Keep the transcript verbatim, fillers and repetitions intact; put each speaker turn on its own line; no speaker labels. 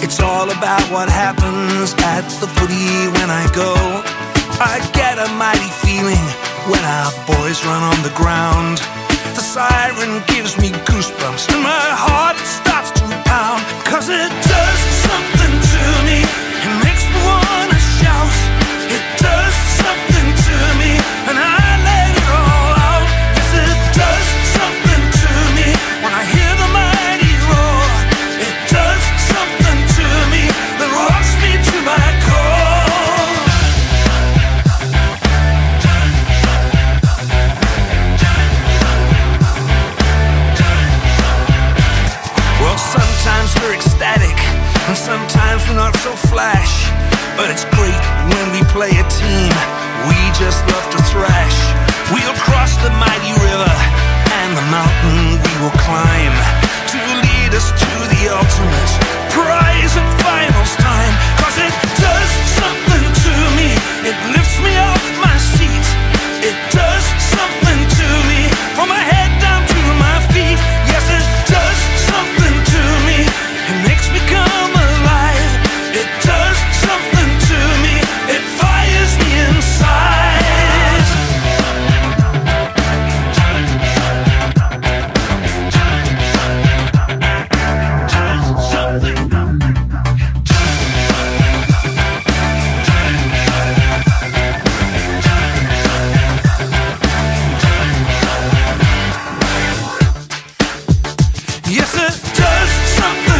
It's all about what happens at the footy when I go. I get a mighty feeling when our boys run on the ground. The siren gives me goosebumps and my heart starts to pound, 'cause it does something to me, it makes me wanna shout. It does something to me and I let it all out. Yes, it does something to me when I hear the mighty roar. It does something to me that rocks me to my core. Well, sometimes we're ecstatic and sometimes we're not so flash, but it's great when we play a team we just love to thrash. We'll cross the mighty river and the mountain we will climb to lead us to the ultimate prize at finals time. 'Cause it does something to me, it lifts me off my seat. It does something to me from my head down to my feet. Yes, it does something to me, it makes me come alive. It does something to me, it fires me inside. Yes, it does something